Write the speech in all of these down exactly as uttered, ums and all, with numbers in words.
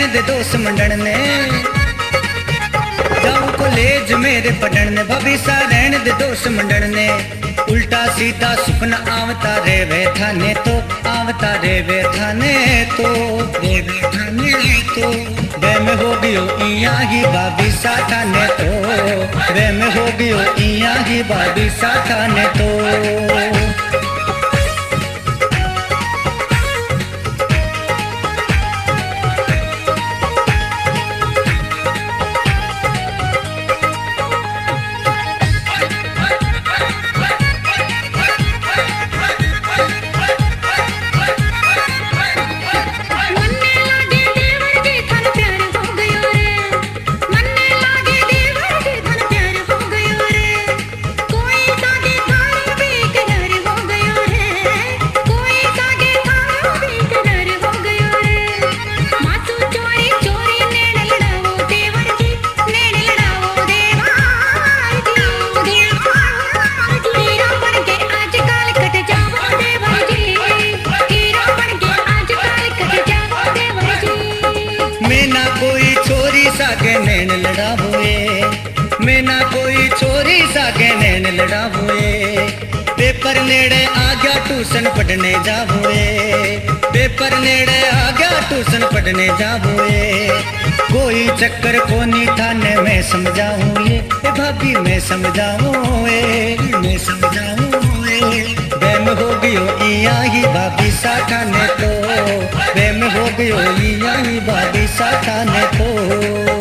दे दोस्त मंडन ने जाऊं कॉलेज मेरे पढ़न ने भाभी सा रहन दे दोस्त मंडन ने उल्टा सीधा सुपना आवता रे वे थाने तो आवता रे वे थाने तो रे वे थाने तो वे में हो गयो इया ही भाभी सा थाने तो वे में हो गयो इया ही भाभी सा थाने तो सागे नैन लड़ावे मैं ना कोई छोरी सागे नैन लड़ावे पेपर नेड़े आ गया ट्यूशन पढ़ने जावे पेपर नेड़े आ गया ट्यूशन पढ़ने जावे कोई चक्कर कोनी थाने में समझाऊं ये भाभी मैं समझाऊं ये मैं समझाऊं ये बेम हो गयो इया ही भाभी सा थाने तो बेम हो गयो इया ही भाभी सा थाने तो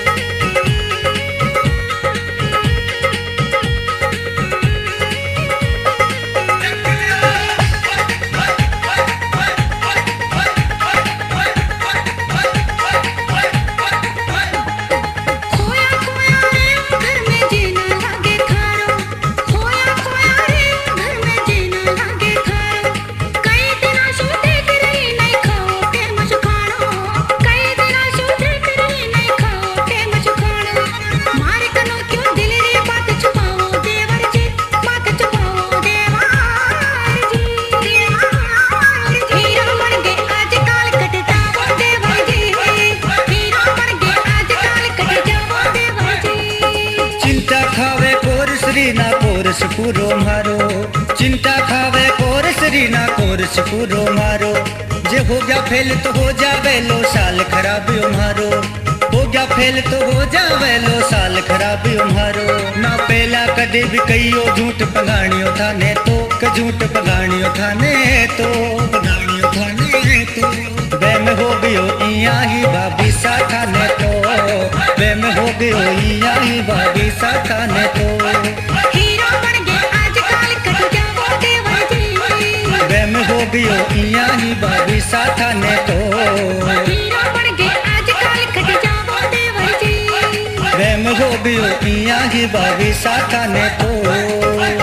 ना कोरस पूरो मारो चिंता खावे कोरस री ना कोरस पूरो मारो जे हो गया फेल तो हो जावे लो साल खराब मारो हो गया फेल तो हो जावे लो साल खराब मारो ना पहला कदे भी कईयो झूठ पगाणियो थाने तो क झूठ पगाणियो थाने तो पगाणियो थाने तो बेम हो गयो इया ही भाभी सा थाने तो बेम हो गयो इया ही भाभी सा थाने तो बेम हो गयो इया ही भाभी सा थाने तो हीरो बन के आजकल कट जावो देवर जी बेम हो गयो इया ही भाभी सा थाने तो।